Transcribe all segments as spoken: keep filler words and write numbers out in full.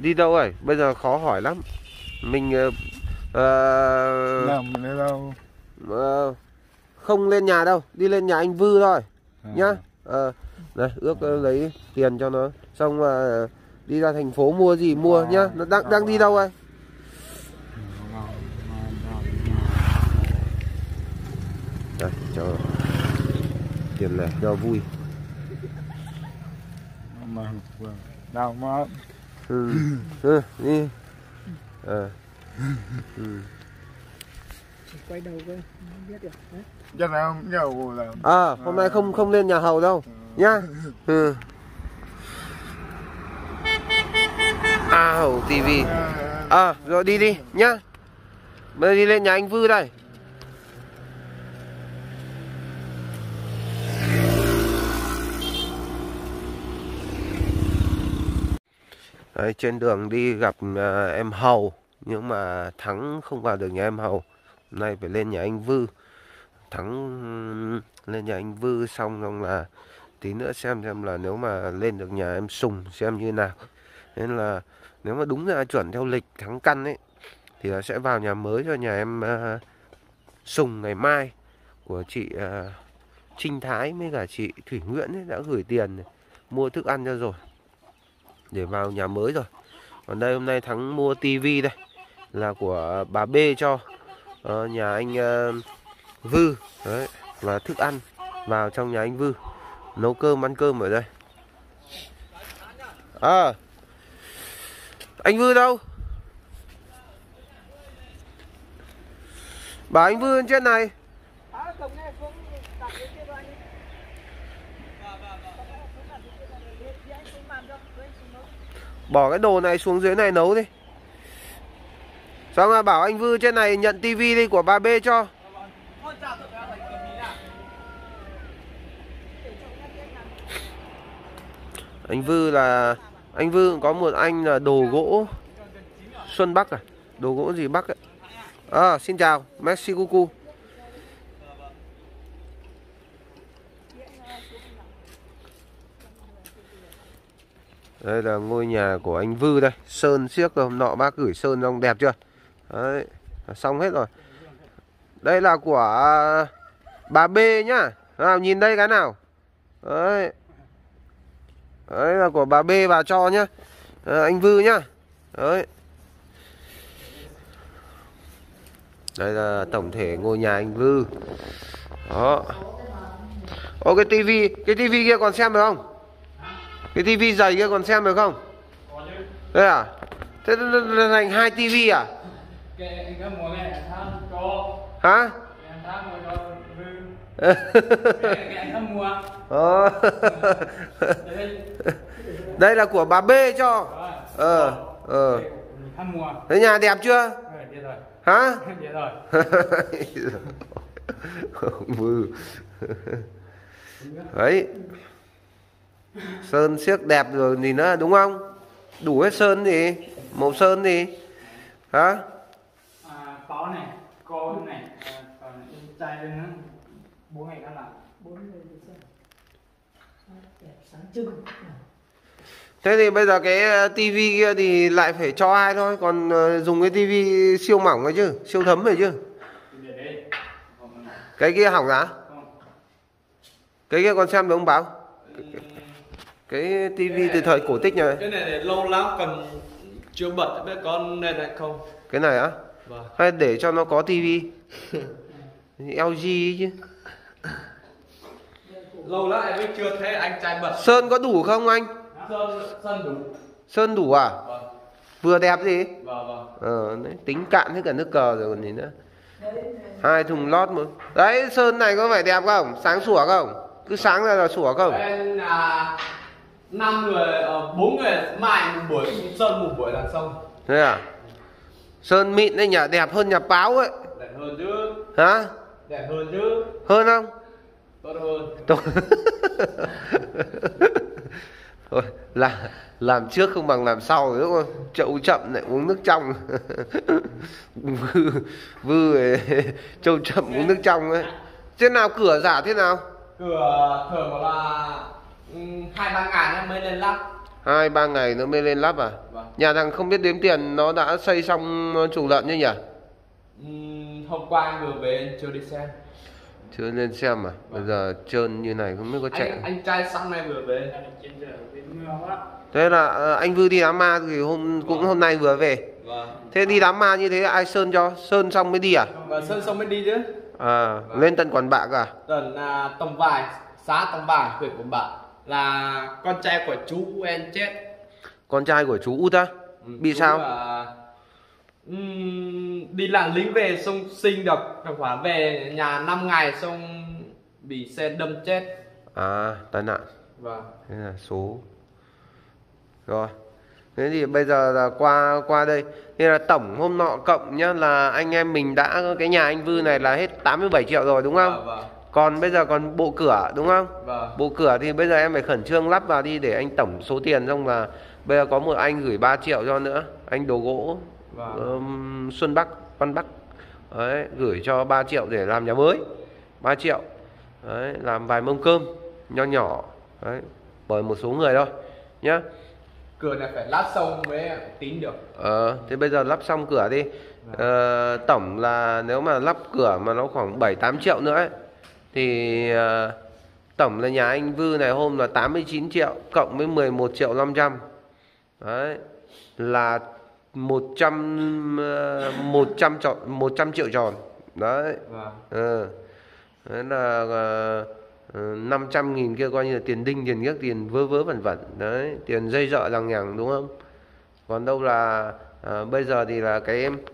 Đi đâu rồi? Bây giờ khó hỏi lắm. Mình uh, làm đâu? Uh, không lên nhà đâu, đi lên nhà anh Vư thôi à. Nhá. Uh, này ước uh, lấy tiền cho nó, xong mà uh, đi ra thành phố mua gì mua à, nhá. Nó đang đang đi đâu rồi? Đây, cho tiền lẻ cho vui. Nào mà ừ. ừ, đi à. ừ. Quay đầu cơ, không biết được. Chắc là không nhiều là À, hôm nay không không lên nhà Hầu đâu nhá. Ừ. À, Hầu tivi. À, rồi đi đi nhá. Bây giờ đi lên nhà anh Vư đây. Đấy, trên đường đi gặp uh, em Hầu, nhưng mà Thắng không vào được nhà em Hầu. Hôm nay phải lên nhà anh Vư. Thắng lên nhà anh Vư xong xong là tí nữa xem xem là nếu mà lên được nhà em Sùng xem như nào. Nên là nếu mà đúng ra chuẩn theo lịch Thắng căn ấy thì là sẽ vào nhà mới cho nhà em uh, Sùng ngày mai của chị uh, Trinh Thái với cả chị Thủy Nguyễn ấy, đã gửi tiền này, mua thức ăn cho rồi để vào nhà mới rồi. Còn đây hôm nay Thắng mua tivi đây là của bà B cho uh, nhà anh uh, Vư đấy, và thức ăn vào trong nhà anh Vư nấu cơm ăn cơm ở đây. À, anh Vư đâu? Bảo anh Vư lên trên này. Bỏ cái đồ này xuống dưới này nấu đi. Xong rồi bảo anh Vư trên này nhận tivi đi của bà B cho. Anh Vư là anh Vư có một anh là đồ gỗ Xuân Bắc à, đồ gỗ gì Bắc ấy. À, xin chào, merci beaucoup. Đây là ngôi nhà của anh Vư đây, sơn xiếc hôm nọ bác gửi sơn xong đẹp chưa? Đấy, xong hết rồi. Đây là của bà B nhá. Nào nhìn đây cái nào. Đấy. Đấy là của bà B bà cho nhá. À, anh Vư nhá. Đấy. Đây là tổng thể ngôi nhà anh Vư. Đó. Ô cái tivi, cái tivi kia còn xem được không? Cái tivi dày kia còn xem được không? Đây à? Thế là thành hai tivi à? Hả? Đây là của bà B cho. Ờ, ờ. Thế nhà đẹp chưa? Hả? Vư. Đấy. Sơn xiếc đẹp rồi gì nữa đúng không? Đủ hết sơn gì? Màu sơn gì? Hả? À, pháo này, con này, còn trai lên nữa. Bố ngày ăn làm. Bốn người thì sao? Đẹp sáng trưng. Thế thì bây giờ cái tivi kia thì lại phải cho ai thôi, còn dùng cái tivi siêu mỏng ấy chứ, siêu thấm rồi chứ. Cái kia hỏng hả? Cái kia còn xem được không Báo? Cái tivi từ thời cổ tích này. Cái này để lâu lắm còn chưa bật biết con này lại không. Cái này á? Vâng. Hay để cho nó có tivi L G chứ. Lâu lắm em mới chưa thấy anh trai bật. Sơn có đủ không anh? Sơn, sơn đủ. Sơn đủ à? Vâng. Vừa đẹp gì? Vâng vâng. Ờ, đấy, tính cạn hết cả nước cờ rồi còn gì nữa. Hai thùng lót một. Đấy, sơn này có phải đẹp không? Sáng sủa không? Cứ sáng ra là sủa không? Em là năm người, bốn người mai một buổi sơn một buổi là xong. Thế à? Sơn mịn đấy nhỉ, đẹp hơn nhà báo ấy. Đẹp hơn chứ. Hả? Đẹp hơn chứ. Hơn không? Tốt hơn. Tốt. Thôi, làm, làm trước không bằng làm sau đúng không? Chậu chậm lại uống nước trong. Vư, vư trâu chậm uống nước trong ấy. Thế nào cửa giả thế nào? Cửa thường là hai ba ngàn em mới lên lắp. Hai ba ngày nữa mới lên lắp à? Vâng. Nhà thằng không biết đếm tiền nó đã xây xong chuồng lợn chưa nhỉ? Uhm, hôm qua anh vừa về anh chưa đi xem. Chưa lên xem à? Bây giờ trơn như này không biết có chạy. Anh, anh trai xong này vừa về. Thế là anh Vư đi đám ma thì hôm cũng hôm nay vừa về. Vâng. Thế đi đám ma như thế ai sơn cho? Sơn xong mới đi à? Và sơn xong mới đi chứ. À, lên tận Quản Bạ à? Tận à, Tông Vài, xã Tông Vài, huyện Quản Bạ. Là con trai của chú em chết. Con trai của chú Út á? Ừ, bị sao? Là, um, đi làm lính về xong sinh được khoảng về nhà năm ngày xong bị xe đâm chết. À, tai nạn. Vâng. Thế là số. Rồi. Thế thì bây giờ là qua qua đây. Thế là tổng hôm nọ cộng nhá là anh em mình đã cái nhà anh Vư này là hết tám mươi bảy triệu rồi đúng không? Vâng, vâng. Còn bây giờ còn bộ cửa đúng không? Vâng. Bộ cửa thì bây giờ em phải khẩn trương lắp vào đi để anh tổng số tiền, xong là bây giờ có một anh gửi ba triệu cho nữa, anh đồ gỗ. Vâng. um, Xuân Bắc, Văn Bắc. Đấy, gửi cho ba triệu để làm nhà mới. ba triệu. Đấy, làm vài mâm cơm nho nhỏ. Đấy, bởi một số người thôi nhá. Cửa này phải lát xong mới tính được. Ờ, thế bây giờ lắp xong cửa đi. Ờ, tổng là nếu mà lắp cửa mà nó khoảng bảy tám triệu nữa ấy, thì uh, tổng là nhà anh Vư này hôm là tám mươi chín triệu cộng với mười một triệu năm trăm. Đấy, là một trăm uh, một trăm tròn, một trăm triệu tròn. Đấy. Vâng. Ừ. Đấy là uh, năm trăm nghìn kia coi như là tiền đinh, tiền ghiếc, tiền vớ vớ vẩn vẩn. Đấy, tiền dây dợ lằng nhằng đúng không? Còn đâu là uh, bây giờ thì là cái em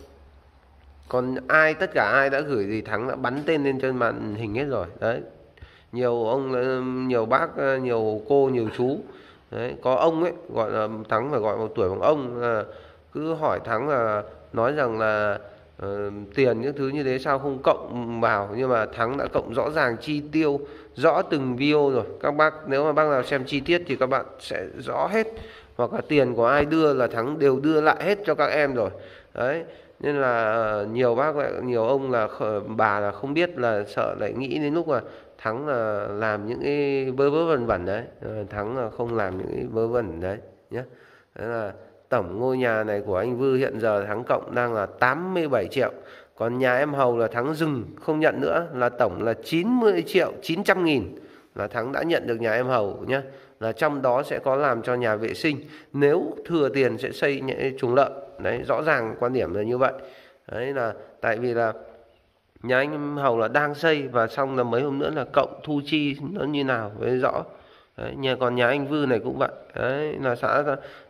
còn ai, tất cả ai đã gửi thì Thắng đã bắn tên lên trên màn hình hết rồi. Đấy, nhiều ông, nhiều bác, nhiều cô, nhiều chú. Đấy, có ông ấy gọi là Thắng phải gọi một tuổi bằng ông, là cứ hỏi Thắng là nói rằng là uh, tiền những thứ như thế sao không cộng vào, nhưng mà Thắng đã cộng rõ ràng chi tiêu rõ từng video rồi. Các bác nếu mà bác nào xem chi tiết thì các bạn sẽ rõ hết, hoặc là tiền của ai đưa là Thắng đều đưa lại hết cho các em rồi. Đấy, nên là nhiều bác lại, nhiều ông là bà là không biết, là sợ lại nghĩ đến lúc mà Thắng là làm những cái vớ vớ vẩn vẩn đấy. Thắng là không làm những cái vớ vẩn đấy nhé. Đấy là tổng ngôi nhà này của anh Vư hiện giờ Thắng cộng đang là tám mươi bảy triệu. Còn nhà em Hầu là Thắng dừng không nhận nữa, là tổng là chín mươi triệu chín trăm nghìn là Thắng đã nhận được nhà em Hầu nhé. Là trong đó sẽ có làm cho nhà vệ sinh, nếu thừa tiền sẽ xây chuồng lợn. Đấy, rõ ràng quan điểm là như vậy. Đấy là tại vì là nhà anh Hầu là đang xây, và xong là mấy hôm nữa là cộng thu chi nó như nào với rõ. Đấy, nhà còn nhà anh Vư này cũng vậy. Đấy là xã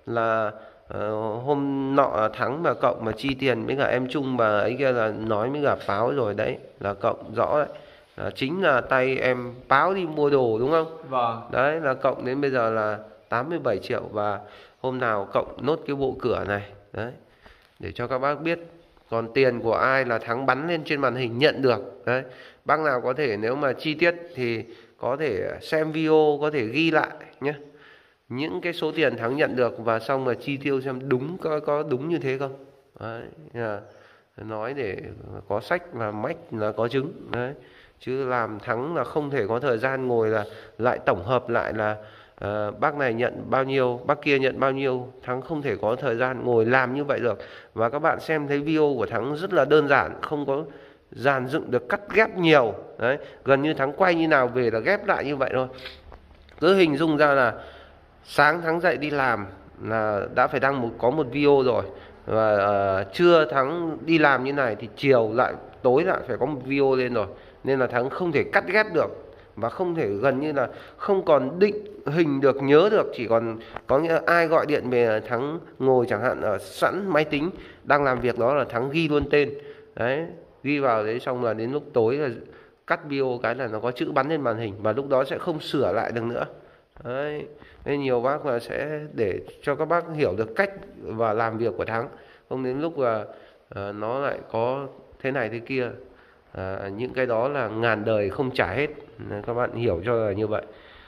là uh, hôm nọ Thắng mà cộng mà chi tiền với cả em Trung và ấy kia là nói với cả Báo rồi, đấy là cộng rõ đấy. À, chính là tay em Báo đi mua đồ đúng không? Vâng. Đấy là cộng đến bây giờ là tám mươi bảy triệu, và hôm nào cộng nốt cái bộ cửa này. Đấy, để cho các bác biết. Còn tiền của ai là Thắng bắn lên trên màn hình nhận được. Đấy, bác nào có thể nếu mà chi tiết thì có thể xem video, có thể ghi lại nhé, những cái số tiền Thắng nhận được, và xong là chi tiêu xem đúng có, có đúng như thế không. Đấy, là nói để có sách và mách là có chứng. Đấy, chứ làm Thắng là không thể có thời gian ngồi là lại tổng hợp lại là uh, bác này nhận bao nhiêu, bác kia nhận bao nhiêu. Thắng không thể có thời gian ngồi làm như vậy được. Và các bạn xem thấy video của Thắng rất là đơn giản, không có dàn dựng được cắt ghép nhiều. Đấy, gần như Thắng quay như nào về là ghép lại như vậy thôi. Cứ hình dung ra là sáng Thắng dậy đi làm là đã phải đăng một có một video rồi, và uh, trưa Thắng đi làm như này thì chiều lại tối lại phải có một video lên rồi. Nên là Thắng không thể cắt ghép được, và không thể, gần như là không còn định hình được, nhớ được. Chỉ còn có nghĩa là ai gọi điện về Thắng ngồi chẳng hạn ở sẵn máy tính đang làm việc đó là Thắng ghi luôn tên. Đấy, ghi vào đấy, xong là đến lúc tối là cắt video cái là nó có chữ bắn lên màn hình, và lúc đó sẽ không sửa lại được nữa. Đấy, nên nhiều bác là sẽ để cho các bác hiểu được cách và làm việc của Thắng, không đến lúc là uh, nó lại có thế này thế kia. À, những cái đó là ngàn đời không trả hết. Các bạn hiểu cho là như vậy.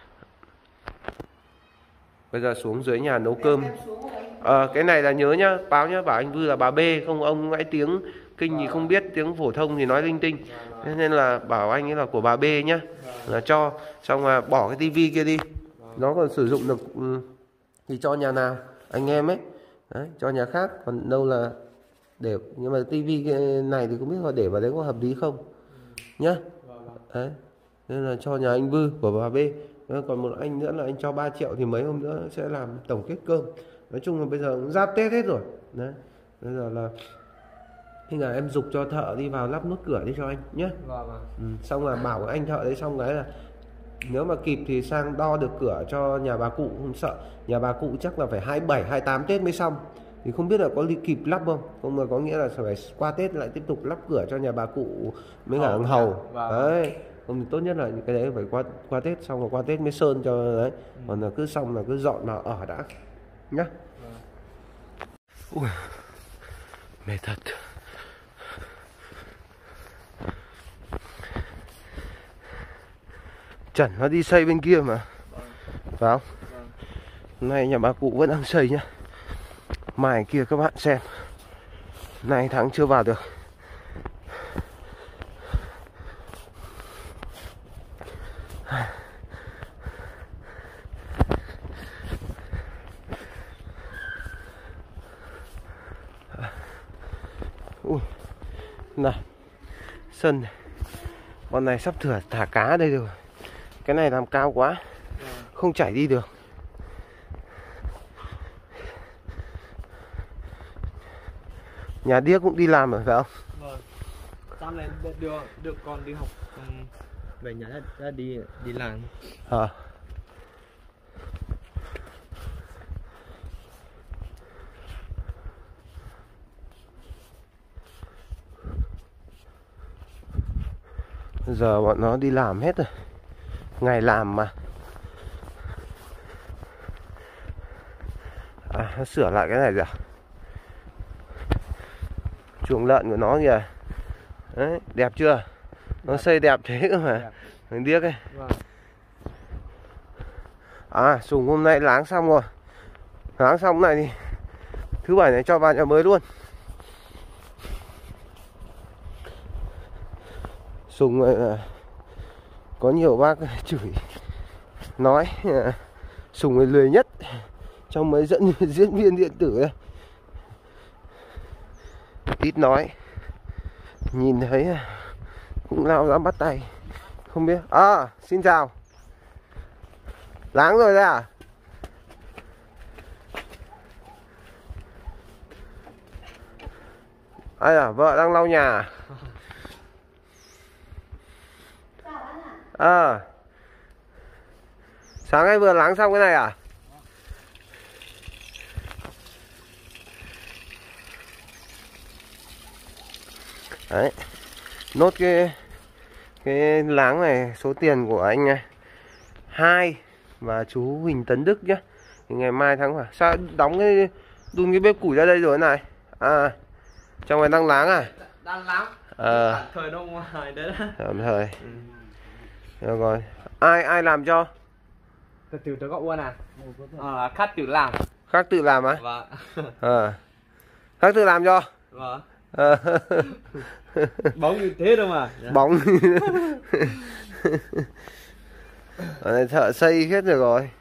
Bây giờ xuống dưới nhà nấu cơm. À, cái này là nhớ nhá, Báo nhá, bảo anh Vư là bà B, không ông ngãi tiếng kinh thì không biết, tiếng phổ thông thì nói linh tinh. Thế nên là bảo anh ấy là của bà B nhá, là cho xong là bỏ cái tivi kia đi, nó còn sử dụng được thì cho nhà nào anh em ấy. Đấy, cho nhà khác, còn đâu là để, nhưng mà tivi này thì không biết họ để vào đấy có hợp lý không nhá. Đấy, nên là cho nhà anh Vư của bà B. Còn một anh nữa là anh cho ba triệu thì mấy hôm nữa sẽ làm tổng kết cơm. Nói chung là bây giờ cũng giáp Tết hết rồi. Đấy, bây giờ là khi là em giục cho thợ đi vào lắp nút cửa đi cho anh nhé. Ừ, xong là bảo anh thợ đấy, xong cái là nếu mà kịp thì sang đo được cửa cho nhà bà cụ, không sợ. Nhà bà cụ chắc là phải hai mươi bảy, hai mươi tám Tết mới xong. Thì không biết là có kịp lắp không. Không mà có nghĩa là phải qua Tết lại tiếp tục lắp cửa cho nhà bà cụ mới cả thằng Hầu. Đấy. Không thì tốt nhất là những cái đấy phải qua qua Tết, xong rồi qua Tết mới sơn cho đấy. Còn là cứ xong là cứ dọn vào ở đã nhá. Ui, mệt thật. Trần nó đi xây bên kia mà. Phải không? Hôm nay nhà bà cụ vẫn đang xây nhá. Mai kia các bạn xem. Nay tháng chưa vào được. Ui, nào, sân này. Con này sắp thửa thả cá đây rồi. Cái này làm cao quá, không chảy đi được. Nhà Điếc cũng đi làm rồi phải không? Vâng. Sáng nay đưa đưa con đi học, về nhà đã đi đi làm. À. Giờ bọn nó đi làm hết rồi. Ngày làm mà. À, nó sửa lại cái này rồi. Chuồng lợn của nó kìa. Đấy, đẹp chưa? Nó xây đẹp thế cơ mà. Thằng Điếc ấy. À, Sùng hôm nay láng xong rồi. Láng xong này thì thứ bảy này cho vào nhà mới luôn. Sùng uh, có nhiều bác chửi nói uh, Sùng là lười nhất trong mấy dẫn diễn viên điện tử ấy. Ít nói, nhìn thấy uh, cũng lao ra bắt tay. Không biết. À, xin chào. Láng rồi đấy à? Ai à, vợ đang lau nhà à? À, sáng nay vừa láng xong cái này à? Đấy, nốt cái cái láng này, số tiền của anh này Hai và chú Huỳnh Tấn Đức nhé. Thì ngày mai tháng hả? Sao đóng cái đun cái bếp củi ra đây rồi này? À, trong này đang láng à? Đang láng. Ờ. Thời đâu ngoài đấy đó. Tạm thời. Ừ. Được rồi. Ai ai làm cho? Từ từ tôi gọi Uôn à? À, khách tự làm. Khác tự làm á? Vâng. Ờ. Khác tự làm cho? Vâng. Ờ. Bóng như thế đâu mà. Bóng. Ở đây thợ xây hết rồi rồi.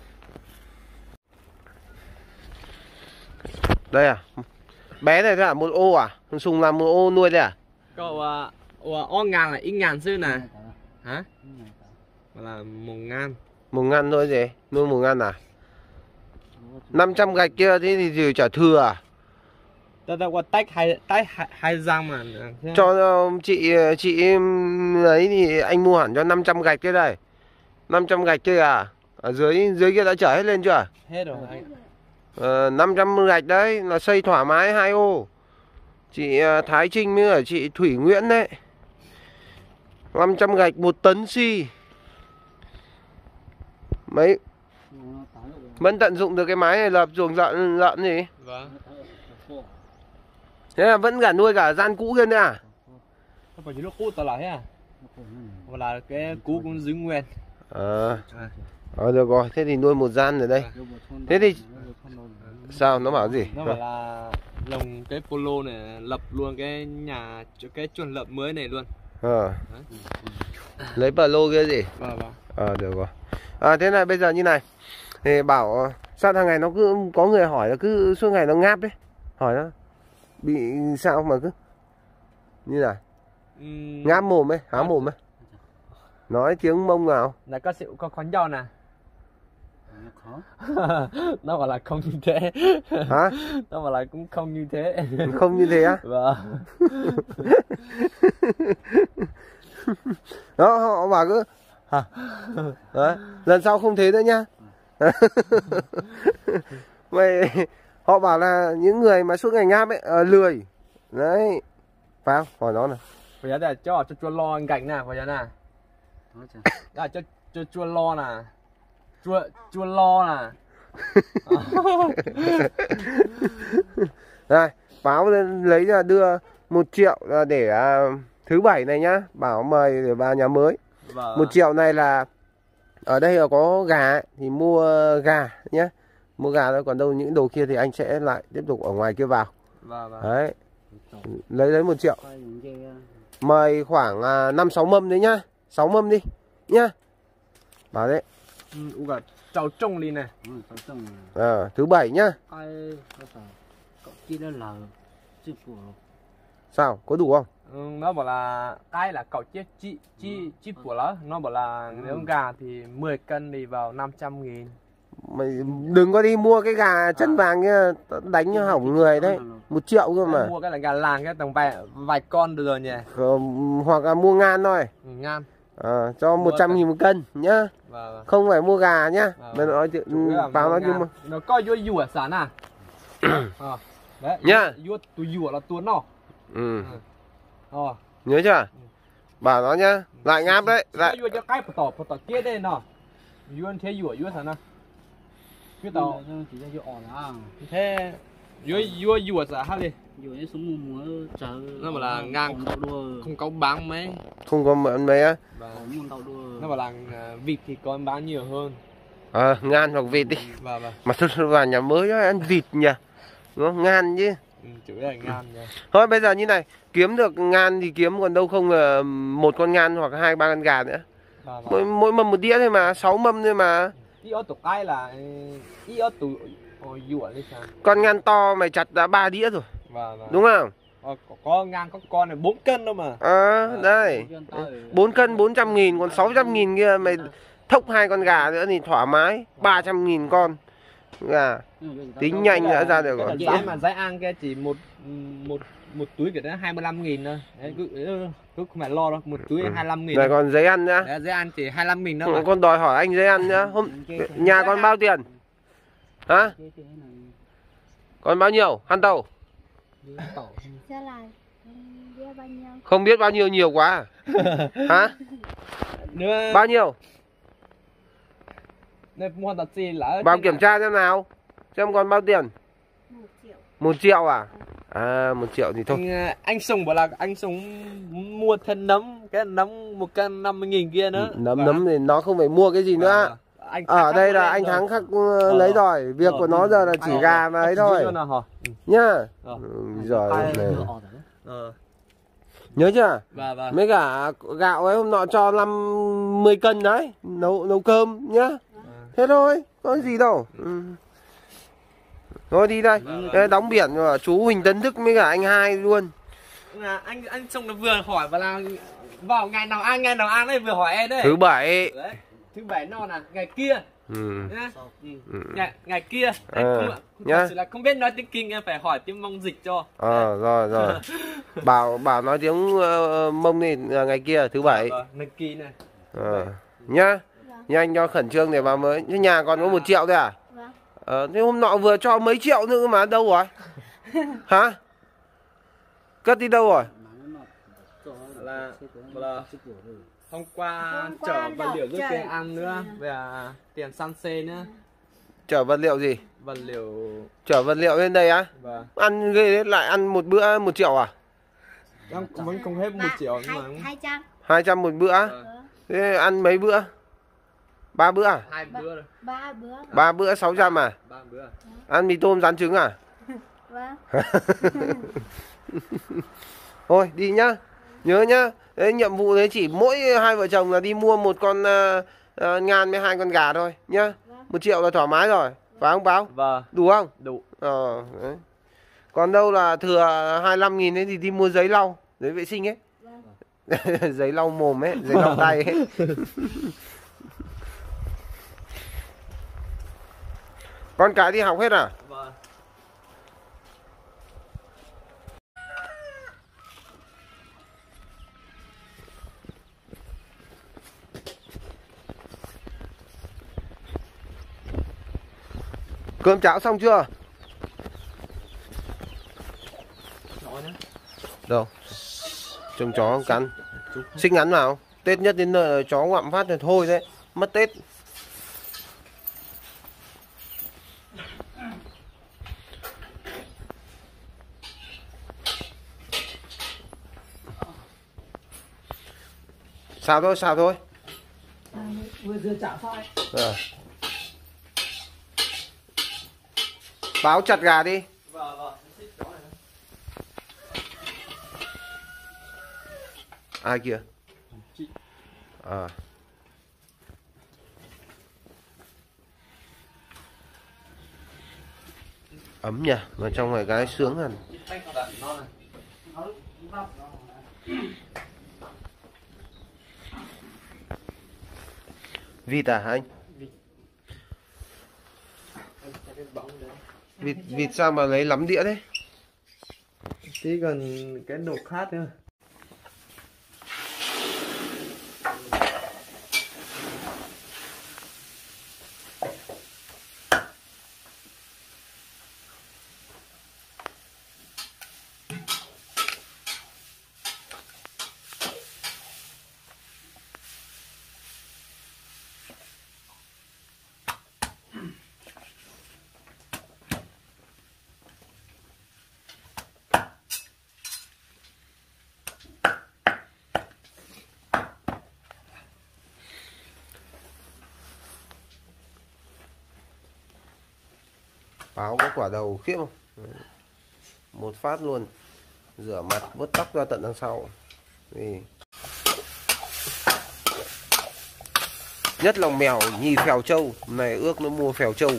Đây à? Bé này thôi à? Một ô à? Sùng làm một ô nuôi đây à? Cậu uh, ô ngàn là ít ngàn xưa nè. Hả? Là một ngàn. Một ngàn thôi gì? Nuôi một ngàn à? năm trăm gạch kia thế thì gì chả thừa à? Ta ta qua tách hai tách hai, hai răng mà. Cho chị chị ấy thì anh mua hẳn cho năm trăm gạch kia đây. năm trăm gạch kia à? Ở dưới dưới kia đã chở hết lên chưa? Hết rồi anh. Ờ, năm trăm gạch đấy là xây thoải mái hai ô. Chị Thái Trinh với ở chị Thủy Nguyễn đấy. năm trăm gạch một tấn xi. Mấy vẫn tận dụng được cái mái này lập chuồng lợn lợn gì? Vâng. Thế là vẫn cả nuôi cả gian cũ kia nữa à? Không phải chỉ nó cũ tao lại à? Hoặc là cái cũ cũng giữ nguyên. Ờ. Ờ được rồi, thế thì nuôi một gian ở đây. Thế thì sao nó bảo gì? Nó bảo là lồng cái polo này lập luôn cái nhà cái chuồng lợn mới này luôn. Ờ. Lấy polo kia gì? Vâng vâng. Ờ được rồi. À, thế này bây giờ như này thì bảo Sao thằng này nó cứ có người hỏi là cứ suốt ngày nó ngáp đấy. Hỏi nó bị sao mà cứ như này. Ừm, Ngáp mồm ấy, há mồm ấy. Nói tiếng Mông nào? Là có sự có khó nhau nè. khó. Nó bảo là không như thế. Hả? Nó bảo là cũng không như thế. Không như thế á? Vâng. Đó, họ bảo cứ hả? Đấy, lần sau không thế nữa nhá. Vậy họ bảo là những người mà suốt ngày ngáp ấy, uh, lười. Đấy. Phải không? Hỏi nó nào. Bây giờ là cho cho chua lo gạch nè, bây giờ nè. Đó cho cho chua lo nè. Chua chua lo nè. Đây, báo lên lấy ra đưa một triệu là để uh, thứ bảy này nhá. Bảo mời để vào nhà mới. Vâng. Một triệu này là ở đây là có gà ấy, thì mua gà nhé. Mua gà thôi, còn đâu những đồ kia thì anh sẽ lại tiếp tục ở ngoài kia vào. Vâng, vâng. Đấy. Lấy lấy một triệu. Mời khoảng năm sáu mâm đấy nhá. Sáu mâm đi nhá. Bảo đấy. Ừ, cả cháu trông đi này. À, thứ bảy nhá. Sao? Có đủ không? Ừ, nó bảo là cái là cậu chết chi chi chi của nó. Nó bảo là nếu gà thì mười cân thì vào năm trăm nghìn. Mày đừng có đi mua cái gà chân vàng kia, đánh hỏng người đấy. Một triệu cơ mà. Mua cái là gà làng cái tầm vài vài con được rồi nhỉ. Hoặc là mua ngan thôi. Ừ, ngan. À, cho một trăm nghìn một cân nhá. Vâng. Không phải mua gà nhá. Vâng. Mày nói chuyện báo nói chung mà. Nó coi vô dùa sản à. À. Đấy, nhá. Vô tụi dùa là tuôn nó. Ừ. Ờ. Nhớ chưa? Bảo nó nhá. Lại ngáp đấy. Lại. Vô cho cái tỏ tỏ kia đây nó. Vô thế dùa vô sản à. Cái tàu thế vô vô dùa sản ha đi. Nó bảo là ngang không có bán mấy. Không có mượn mấy á. Nó bảo là vịt thì có bán nhiều hơn. Ờ, à, ngan hoặc vịt đi. Vâng, vâng. Mà thôi vào nhà mới đó, ăn vịt nhỉ. Đúng không? Ngan chứ. Ừ, chủ yếu là ngan nha. Thôi bây giờ như này, kiếm được ngan thì kiếm, còn đâu không là một con ngan hoặc hai ba con gà nữa. Vâng, vâng. Mỗi, mỗi mâm một đĩa thôi mà, sáu mâm thôi mà. Ý ở tụ cái là ý ở tụ dùa đi sao? Con ngan to mày chặt đã ba đĩa rồi. Vâng, vâng. Đúng không? Ờ, có, có ngan có con này bốn cân đâu mà. Ờ, à, đây. bốn cân bốn trăm nghìn, còn sáu trăm nghìn kia mày thốc hai con gà nữa thì thoải mái. ba trăm nghìn con gà. Tính nhanh đã ra được rồi. Giá mà giá ăn kia chỉ một một một túi cái đó hai mươi lăm nghìn thôi. Đấy, cứ, cứ không phải lo đâu, một túi hai mươi lăm nghìn. Rồi còn giấy ăn nhá. Đấy, giấy ăn chỉ hai mươi lăm nghìn đó mà. Con đòi hỏi anh giấy ăn nhá. Hôm nhà con bao tiền? Hả? Còn bao nhiêu? Ăn tàu? Không biết bao nhiêu, nhiều quá. Hả? Nữa... Bao nhiêu? Mua thật gì là... Bảo kiểm tra xem nào. Xem còn bao tiền? Một triệu. Một triệu à? À, một triệu thì thôi. Anh, anh Sùng bảo là anh Sùng mua thân nấm. Cái nấm một cân năm mươi nghìn kia nữa. Nấm và... nấm thì nó không phải mua cái gì nữa. À, anh ở đây là anh Thắng khắc ờ, lấy rồi. Việc ờ, của nó giờ là chỉ ờ, gà mà ấy thôi. Nhá. Ờ. Rồi này. Ờ. Nhớ chưa? Vâng, vâng. Mấy cả gạo ấy hôm nọ cho năm mươi cân đấy. Nấu nấu cơm nhá. Thế thôi, có gì đâu. Ừ. Thôi đi đây. Đây đóng biển rồi, chú Huỳnh Tấn Đức với cả anh hai luôn. À, anh anh Sùng nó vừa hỏi và là vào ngày nào ăn ngày nào ăn đấy, vừa hỏi em đấy. Thứ bảy. Đấy. Thứ bảy nó là ngày kia. Ừ. Ừ. Ngày, ngày kia. Anh à, không, nhá. Là không biết nói tiếng Kinh, em phải hỏi tiếng Mông dịch cho. Ờ à, rồi rồi. bảo bảo nói tiếng uh, Mông đi, ngày kia thứ bảy. Vâng, ngày kia này. À, nhá. Nhanh cho khẩn trương để vào mới. Thế nhà còn có một triệu thôi à? Vâng. Ờ, thế hôm nọ vừa cho mấy triệu nữa mà đâu rồi? Hả? Cất đi đâu rồi? Là, là hôm qua hôm chở vật liệu giúp kia ăn nữa, về tiền xăng xe nữa. Chở vật liệu gì? Vật liệu. Chở vật liệu lên đây á? Vâng. Ăn ghê đấy, lại ăn một bữa một triệu à? Em vẫn không hết một triệu nhưng mà hai trăm. Hai trăm một bữa? Vâng. Thế ăn mấy bữa? Ba bữa à? Hai bữa rồi. Ba bữa. Ba bữa sáu trăm à? Ba bữa. Ăn mì tôm rán trứng à? Vâng. Thôi đi nhá. Nhớ nhá. Đấy, nhiệm vụ đấy chỉ mỗi hai vợ chồng là đi mua một con uh, uh, ngan với hai con gà thôi nhá. Vâng. Một triệu là thoải mái rồi. Phải không Báo? Vâng. Đủ không? Đủ. Ờ, đấy. Còn đâu là thừa hai mươi lăm nghìn ấy thì đi mua giấy lau, giấy vệ sinh ấy. Giấy lau mồm ấy, giấy lau tay ấy. Con cái đi học hết à? Vâng. Cơm cháo xong chưa? Đâu? Trông chó không cắn. Xích ngắn vào. Tết nhất đến nơi chó ngoạm phát thì thôi đấy. Mất Tết. Xào thôi, xào thôi. Vừa vừa chảo xong. À. Báo chặt gà đi. Vâng, vâng. Ai kìa? À. Ấm nhỉ, mà trong này cái sướng hẳn. Vịt à anh? Vịt vịt sao mà lấy lắm đĩa đấy? Tí còn cái đồ khác nữa. Báo có quả đầu khiếp không? Một phát luôn. Rửa mặt vuốt tóc ra tận đằng sau. Thì... nhất lòng mèo nhì phèo trâu. Này ước nó mua phèo trâu.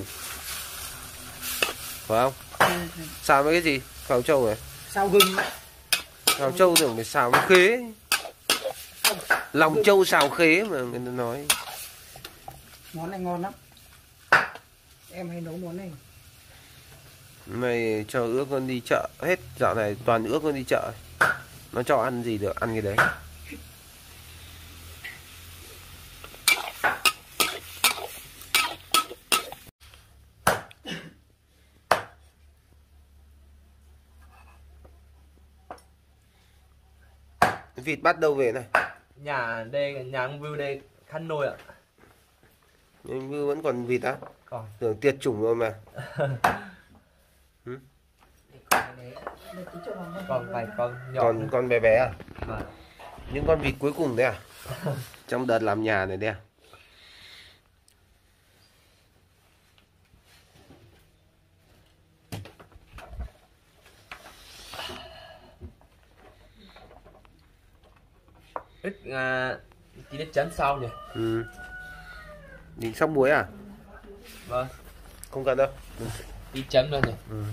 Phải không? Xào với cái gì? Phèo trâu này. Xào gừng. Xào trâu tưởng phải xào với khế. Lòng trâu xào khế mà người ta nói. Món này ngon lắm. Em hay nấu món này. Này cho ước con đi chợ hết, dạo này toàn ước con đi chợ. Nó cho ăn gì được, ăn cái đấy. Vịt bắt đâu về này? Nhà đây, nhà ông Vưu đây khăn nồi ạ. Nhưng Vưu vẫn còn vịt á? Còn. Tưởng tiệt chủng rồi mà. Ừ? Còn vài con nhỏ. Còn con bé bé à? Vâng. Những con vịt cuối cùng đấy à? Trong đợt làm nhà này đấy à? Ít à, tí nước chấm sau nhỉ? Ừ. Định xong muối à? Vâng. Không cần đâu. Tí chấm thôi nhỉ? Ừ.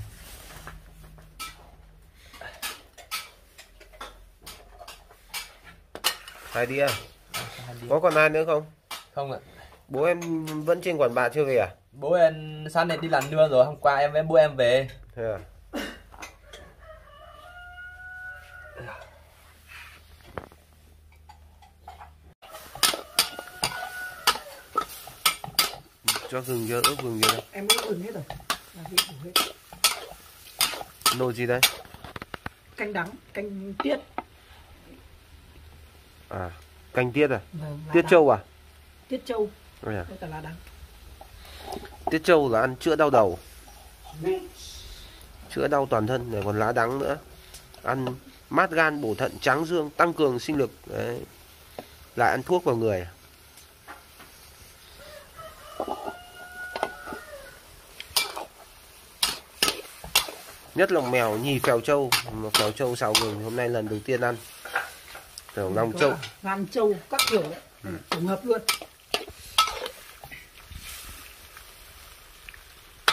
Hai đĩa. Có còn ai nữa không? Không ạ. Bố em vẫn trên Quản Bạ chưa về à? Bố em sáng nay đi làm nương rồi, hôm qua em với bố em về. Thế à? Cho gừng vô, ướp gừng vô đây. Em ướp gừng hết rồi. Là vị đủ hết. Nồi gì đây? Canh đắng, canh tiết. À, canh tiết à? Vâng, Tiết đắng. trâu à? Tiết trâu. Đây à? Đây là đắng. Tiết trâu là ăn chữa đau đầu. Chữa đau toàn thân, này còn lá đắng nữa. Ăn mát gan, bổ thận, tráng dương, tăng cường sinh lực. Đấy. Lại ăn thuốc vào người. Nhất lòng mèo, nhì phèo trâu. Mà phèo trâu xào gừng hôm nay lần đầu tiên ăn. Kiểu lòng trâu. Gan trâu các kiểu đấy. Ừ. Tổng hợp luôn.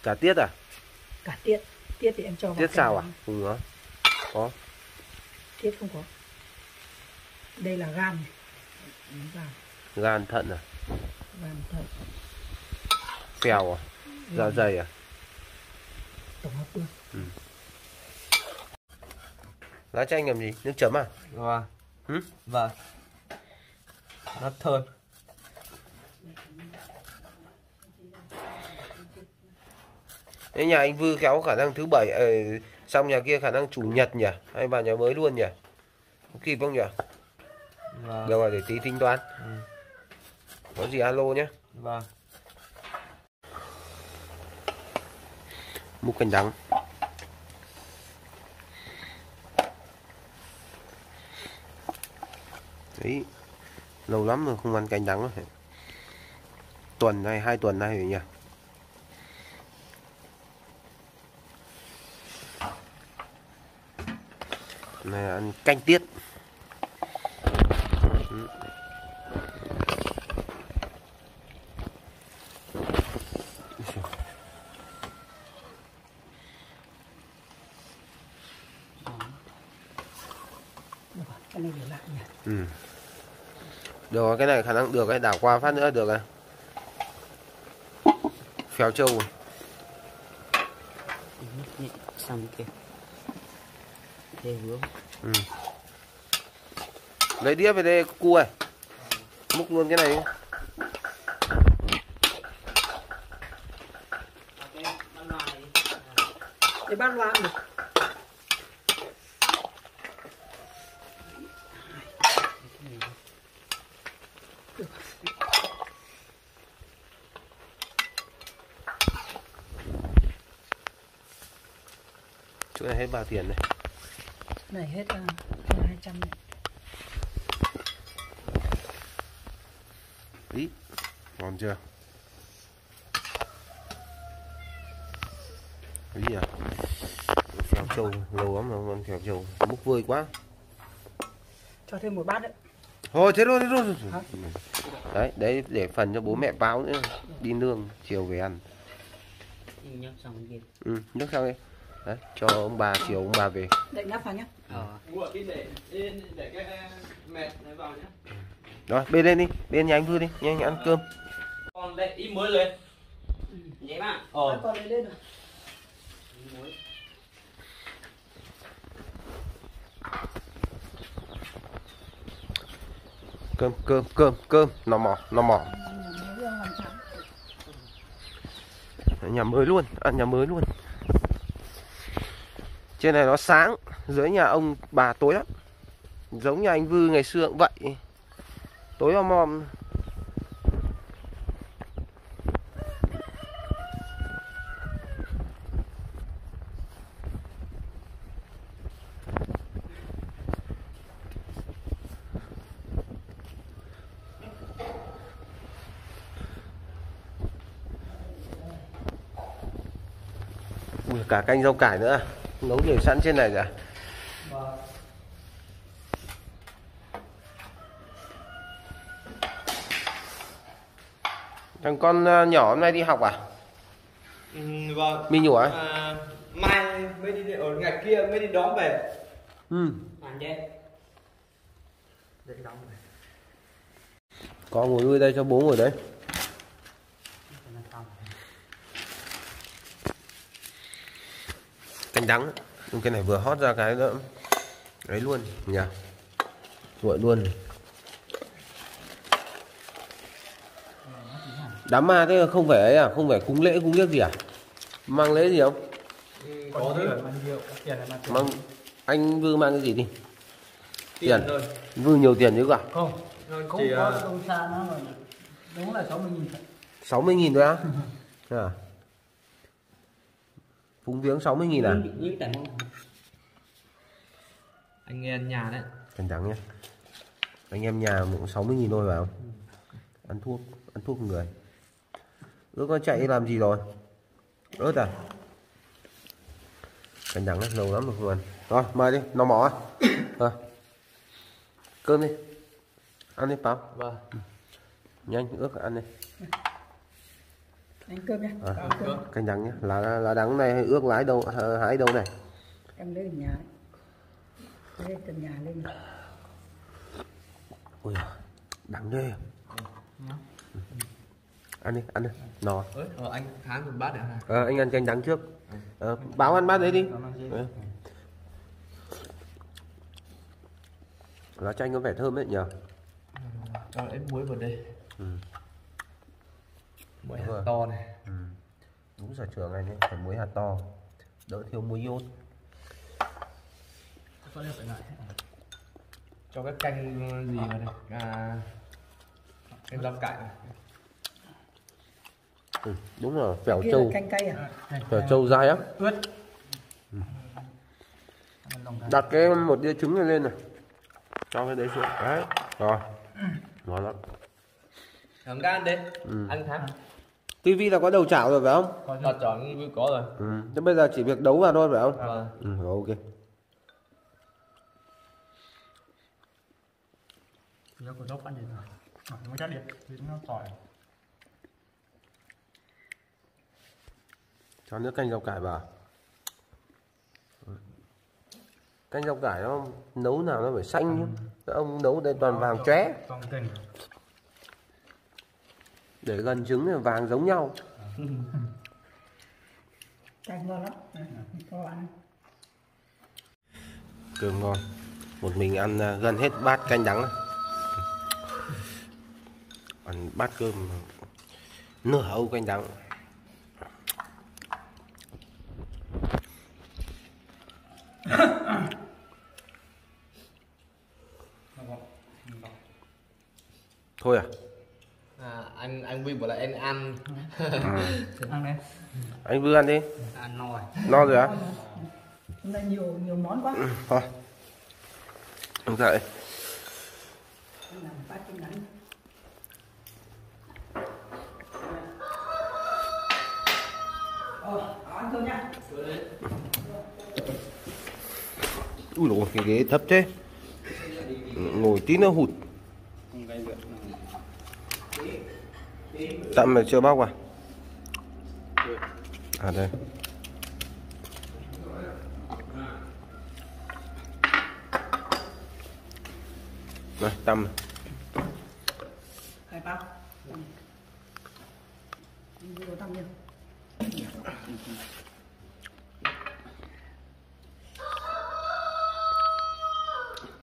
Cả tiết à? Cả tiết. Tiết thì em cho vào Tiết cái xào à? đó. Cùng nó. Có. Tiết không có. Đây là gan này. Gan. Gan thận à? Gan thận. Phèo à? Dạ dày à? Tổng hợp luôn. Ừ. Lá chanh làm gì? Nước chấm à? Vâng. Ừ? Vâng. Nó thơm. Thế nhà anh Vư khéo khả năng thứ bảy, ờ, xong nhà kia khả năng chủ nhật nhỉ? Hay vào nhà mới luôn nhỉ? Có kịp không nhỉ? Vâng. Được rồi, để tí tính toán. Ừ. Có gì alo nhé. Vâng. Múc canh đắng. Đấy, lâu lắm rồi không ăn canh đắng rồi. Tuần này, hai tuần nay rồi nhỉ? Này ăn canh tiết. Ừ. Cái này để lại nhỉ. Ừ. Được rồi, cái này khả năng được, cái đảo qua phát nữa được à? Phèo trâu rồi. Xong kìa. Thế hướng. Ừ. Lấy đĩa về đây cu ơi. Múc luôn cái này đi. Để bát loa được. Chỗ này hết bao tiền này? Này hết uh, hai trăm này. Ý, ngon chưa? Ý nhỉ? Phèo trâu, lâu lắm rồi không ăn phèo trâu. Múc vơi quá. Cho thêm một bát nữa. Thôi thế thôi, thế thôi. Đấy, đấy để phần cho bố mẹ báo nữa. Đi nương, chiều về ăn. Nhấp xong kia. Ừ, nước sao đi. Đấy, cho ông bà, chiều ông bà về. Đậy nắp vào nhé. Ờ. Để để cái mệt này vào nhé. Rồi, bên lên đi, bên nhà anh Vư đi, nhanh ăn cơm. Còn đây ý mới lên. Vậy mà. Ờ. Con lấy lên rồi. Cơm, cơm, cơm, cơm, nò mỏ, nò mỏ. Nhà mới luôn, ăn nhà mới luôn. Trên này nó sáng, dưới nhà ông bà tối lắm. Giống nhà anh Vư ngày xưa cũng vậy. Tối om om. Ui, cả canh rau cải nữa. Nấu để sẵn trên này rồi. Thằng con nhỏ hôm nay đi học à? Ừ, vâng. Mi nhủ à? À, mai mới đi ở ngày kia mới đi đón về. Ừ. Ăn đi. Để đón về. Con ngồi nuôi đây cho bố ngồi đấy. Canh đắng. Cái này vừa hót ra cái nữa. Đấy luôn nhỉ. Nguội luôn. Đám ma thế không phải ấy à? Không phải cúng lễ cúng kiếc gì à? Mang lễ gì không? Ừ, có thứ. Mang anh Vư mang cái gì đi? Tiền thôi. Vư nhiều tiền chứ cả? Không. Không Chỉ, có uh, công xa nó rồi. Đúng là sáu mươi nghìn. sáu mươi nghìn thôi á? À? Phúng viếng sáu mươi nghìn à? Những tài mong. Anh nghe nhà đấy. Canh đắng nhé. Anh em nhà cũng sáu mươi nghìn thôi phải không? Ăn thuốc, ăn thuốc người. Ước con chạy đi làm gì rồi? Ớt à? Canh đắng lâu lắm rồi không ăn. Rồi, mời đi, nó mỏ. Rồi. Cơm đi. Ăn đi Báo. Vâng. Nhanh, ước ăn đi. Ăn cơm nha. À, Ăn cơm. canh đắng nhé. Lá lá đắng này hay ước lái đâu hái đâu này? Em lấy ở nhà. Lấy từ nhà lên. Ôi đắng ghê. Ăn đi, ăn đi, no. Ờ, anh kháng một bát nữa hả? Ờ, anh ăn canh đắng trước. Ờ, báo ăn bát đấy đi. Ừ. Lá chanh có vẻ thơm đấy nhờ. Cho em muối vào đây. Ừ. Muối hạt to này. Ừ. Đúng sở trường này nhé, phải muối hạt to, đỡ thiếu muối iốt. Cho cái canh gì vào đây? À, canh rau cải này. Ừ, đúng rồi, phèo Kia trâu, là canh cay à? phèo trâu dai á. ướt. Đặt cái một đĩa trứng này lên này, cho cái đấy xuống, đấy, rồi, ngon lắm. Thằng gan đấy, Ừ. anh thắng. Tivi là có đầu chảo rồi phải không? Có chọn vừa có rồi. Ừ. Thế bây giờ chỉ việc đấu vào thôi phải không? Vâng. Ừ, rồi, ok. Nó có dốc ăn gì rồi. À, nó chắc điện, thì nó tỏi. Cho nước canh rau cải vào. Canh rau cải nó nấu nào nó phải xanh chứ. Các ông nấu đây toàn vàng chóe. Toàn tình. Để gần trứng là vàng giống nhau. Canh ngon lắm. Cho ăn. Cơm ngon. Một mình ăn uh, gần hết bát canh đắng. Ăn bát cơm nửa âu canh đắng. Thôi à? À, anh anh Vy bảo là anh ăn. Ăn đây. Anh Vư ăn đi. Ăn no rồi. No rồi á? Hôm nay nhiều nhiều món quá. Ừ, thôi. Ông dậy. Làm bát canh đắng. Ờ, ăn cơm nha. Ui dồi, cái ghế thấp thế. Ngồi tí nữa hụt. Tạm là chưa bóc à? À đây. Đây, tăm. Hai bao. Đi vào tăm nha.